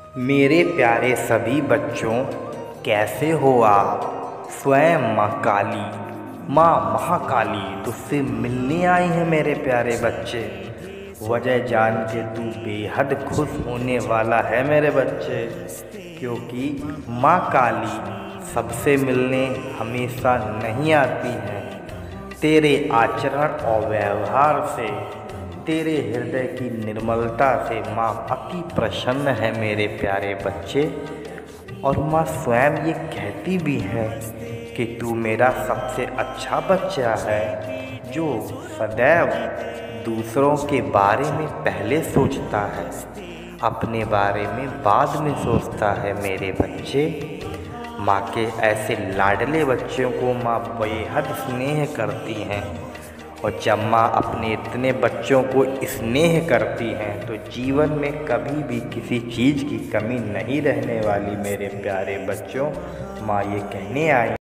मेरे प्यारे सभी बच्चों, कैसे हो आप। स्वयं माँ काली, माँ महाकाली तुझसे मिलने आई है मेरे प्यारे बच्चे। वजह जान के तू बेहद खुश होने वाला है मेरे बच्चे, क्योंकि माँ काली सबसे मिलने हमेशा नहीं आती हैं। तेरे आचरण और व्यवहार से, तेरे हृदय की निर्मलता से माँ अति प्रसन्न है मेरे प्यारे बच्चे। और माँ स्वयं ये कहती भी है कि तू मेरा सबसे अच्छा बच्चा है, जो सदैव दूसरों के बारे में पहले सोचता है, अपने बारे में बाद में सोचता है मेरे बच्चे। माँ के ऐसे लाडले बच्चों को माँ बेहद स्नेह करती हैं, और जब माँ अपने इतने बच्चों को स्नेह करती हैं तो जीवन में कभी भी किसी चीज़ की कमी नहीं रहने वाली मेरे प्यारे बच्चों। माँ ये कहने आई